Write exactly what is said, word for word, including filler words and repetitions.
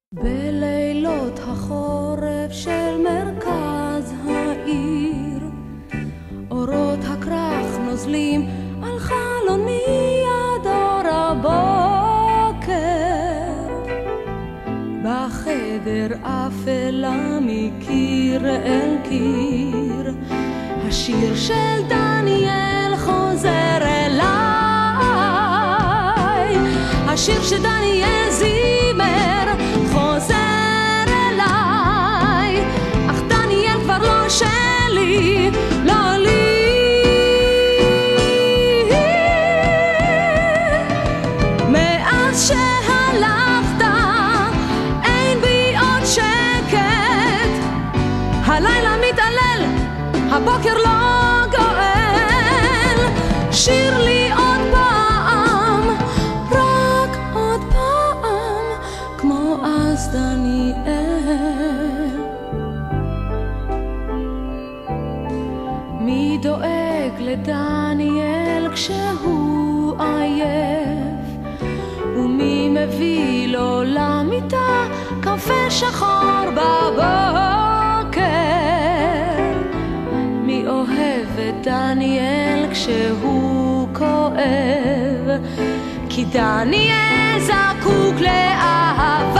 בלילות החורף של מרכז העיר, אורות הכרך נוזלים על חלוני עד אור הבוקר. בחדר אפלה מקיר אל קיר, השיר של דניאל חוזר אליי. השיר שדניאל זימר חוזר אליי, אך דניאל כבר לא שלי, לא לי. מאז שהלכת אין בי עוד שקט, הלילה מתעלל, הבוקר לא גואל. שיר לי עוד פעם, רק עוד פעם, כמו אז דניאל. מי דואג לדניאל כשהוא עייף, ומי מביא לו למיטה קפה שחור בבוקר? מי אוהב את דניאל כשהוא כואב, כי דניאל זקוק לאהבה.